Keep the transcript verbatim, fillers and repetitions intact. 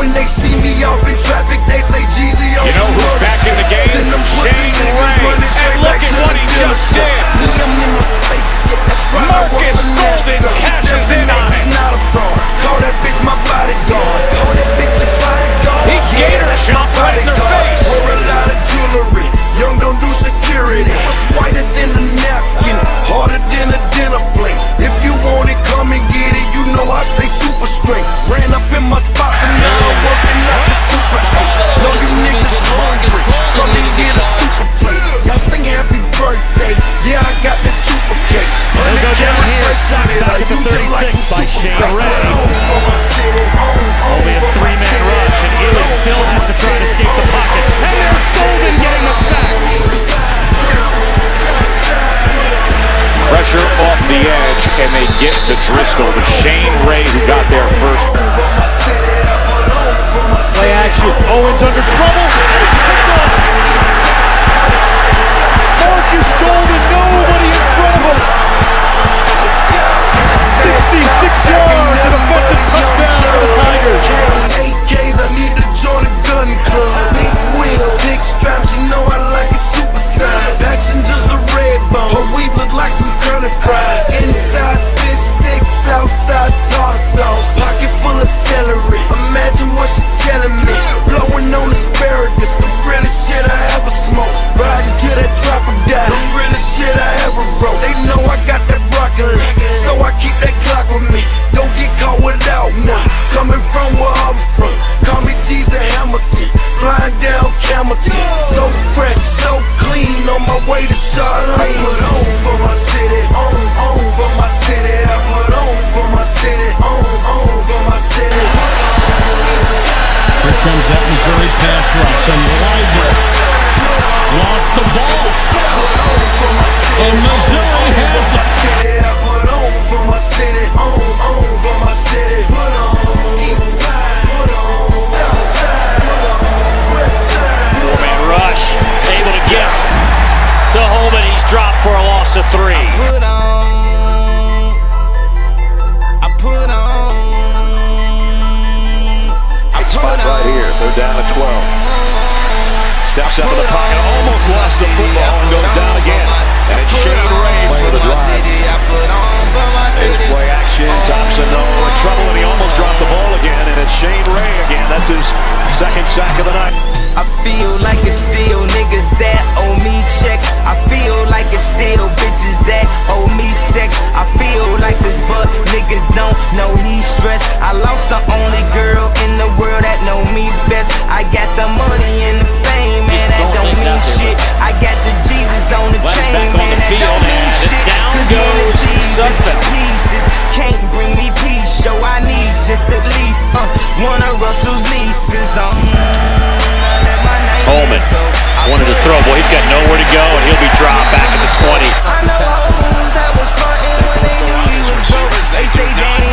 When they see me off in traffic, they say Jeezy on. You know who's back in the game? Shane Ray. And look at what he just did. Me, I'm in my spaceship. That's right. Markus Golden cashes in on it. Not a fraud. Call that bitch my bodyguard. Call that bitch your bodyguard. He gator shot right in their face. Wear a lot of jewelry. Young don't do security. It's whiter than a napkin, harder than a dinner plate. If you want it, come and get it. You know I stay super straight. Ran up in my spots and now I'm working out the super eight. Know you niggas hungry. Come and get a super plate. Y'all sing happy birthday. Yeah, I got this super cake. He'll go down here, sucked back at the thirty-six by Shane Ray. Only a three-man rush, and Ely still has to try to escape the pocket. And there's Golden getting the sack. Pressure off the edge, and they get to Driscoll. With Shane Ray who got there first. Play action. Owens under trouble. Markus Golden, nobody in front of him. sixty-six yards, an offensive touchdown for the Tigers. eight Ks, I need to join the gun club. Big wheels, big straps, you know I like it super size. Passengers a red bone, her weave look like some curly fries. Inside fish sticks, outside tartar sauce. Pocket full of celery, imagine what she's telling me. Blowing on asparagus, the realest shit I ever smoked. Riding to that crocodile, the realest shit I ever wrote. They know I got that broccoli, so I keep that Glock with me. Don't get caught without one. Coming from where I'm from, call me Jeezy Hamilton. Flying down Camelton, so fresh, so clean. On my way to Charlotte, I put on for my city, on, on for my city. I put on for my city, on, on for my city. Here comes that Missouri pass rush, and Leibler lost the ball, and Missouri has it. I put on for my city, on, on for my city. Put on east side, put on south side, put on west side. Four-man rush, able to get to Holman. He's dropped for a loss of three. I put on, I put on. Spot right here, they're down at twelve. Steps up in the pocket, almost lost the football and goes down again. And it's Shane Ray for the drive. There's play action, Thompson though in trouble and he almost dropped the ball again. And it's Shane Ray again, that's his second sack of the night. I feel like it's still niggas that owe me checks. I feel like it's still bitches that owe me sex. I feel like this but niggas don't know he's stressed. I lost the only girl in the world that know me best. I got the money and the fame, man, that don't mean shit. I got the Jesus on the chain, man, that don't mean shit. Cause me and Jesus pieces can't bring me peace. So I need just at least uh, one of Russell's leases. Um, Holman wanted to throw, boy, he's got nowhere to go, and he'll be dropped back at the twenty. I know hoes that was frontin' when they knew he was broke. They say they